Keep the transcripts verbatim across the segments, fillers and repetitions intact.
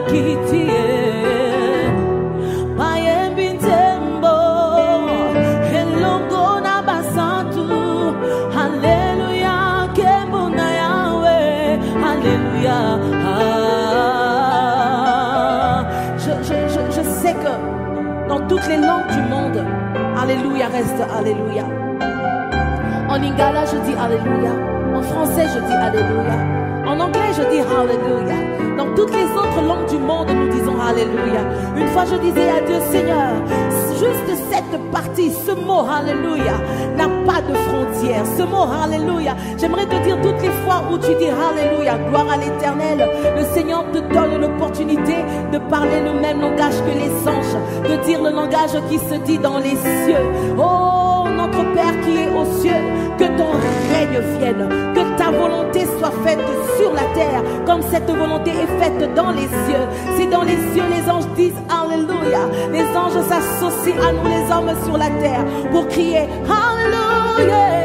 Toutes les langues du monde, alléluia, reste alléluia. En lingala, je dis alléluia. En français, je dis alléluia. En anglais, je dis alléluia. Dans toutes les autres langues du monde, nous disons alléluia. Une fois, je disais à Dieu, Seigneur, juste cette partie, ce mot alléluia n'a pas de frontières. Ce mot alléluia, j'aimerais te dire toutes les fois où tu dis alléluia, gloire à l'Éternel, le Seigneur te donne l'opportunité de parler le même langage que les anges, de dire le langage qui se dit dans les cieux. Oh, notre Père qui est aux cieux, que ton règne vienne, que ta volonté soit faite sur la terre, comme cette volonté est faite dans les cieux. Si dans les cieux les anges disent alléluia, les anges s'associent à nous les hommes sur la terre pour crier alléluia.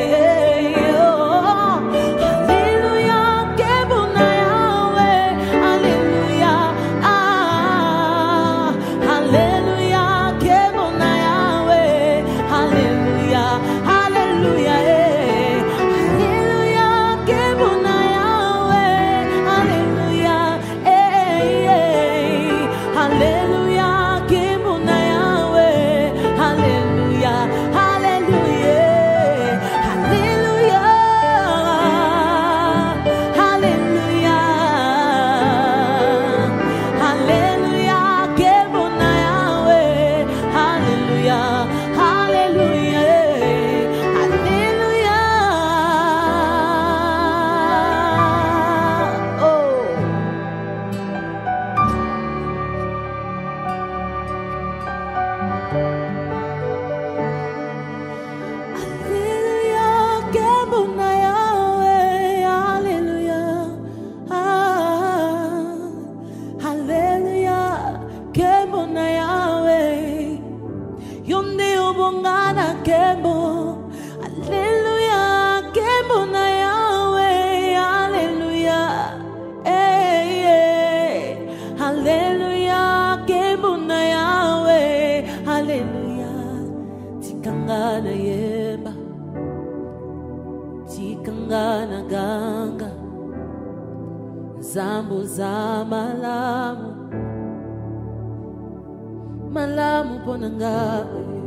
Zambo za malamu malamu ponanga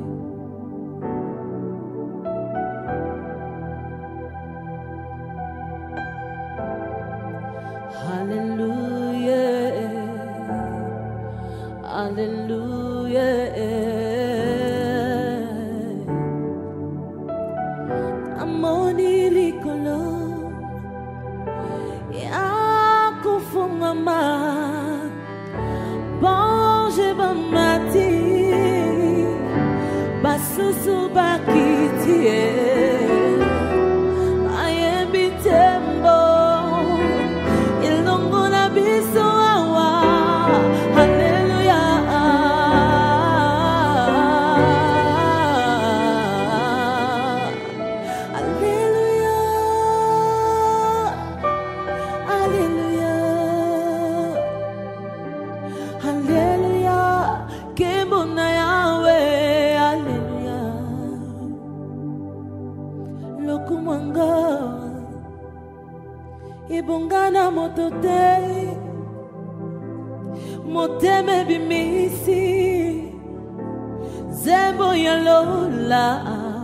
hallelujah hallelujah amoni likolo mama bonje bamati basusu bakitie ayembi tembo ilongo na biso awa hallelujah ibongana motote moteme bimisi zembo ya lola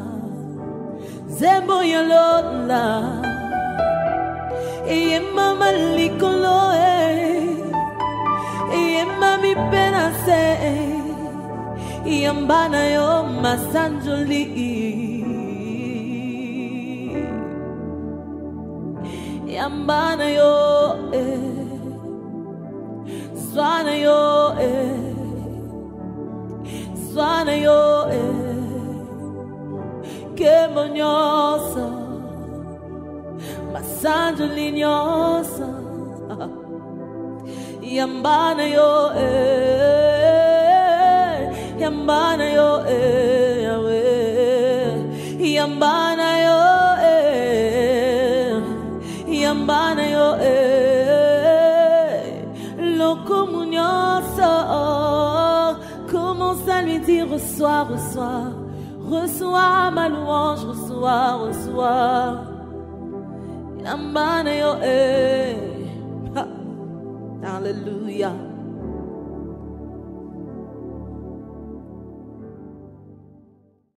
zembo ya lola iye mama likolo iye mami penase iye mbana yo masanjoli Yambana yo, eh, Swana yo, eh, Swana yo, eh, Kemonyosa, Masanjolinyosa, Yambana yo, eh, Yambana yo, eh, Yahweh, Yambana yo, eh, Yambana yo, eh, Lokomun Reçois, reçois, reçois ma louange, reçois, reçois. Alléluia.